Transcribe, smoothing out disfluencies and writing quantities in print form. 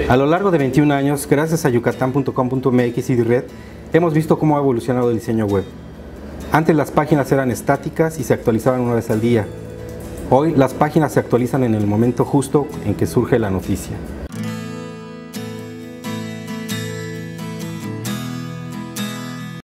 A lo largo de 21 años, gracias a yucatán.com.mx y Red, hemos visto cómo ha evolucionado el diseño web. Antes las páginas eran estáticas y se actualizaban una vez al día. Hoy las páginas se actualizan en el momento justo en que surge la noticia.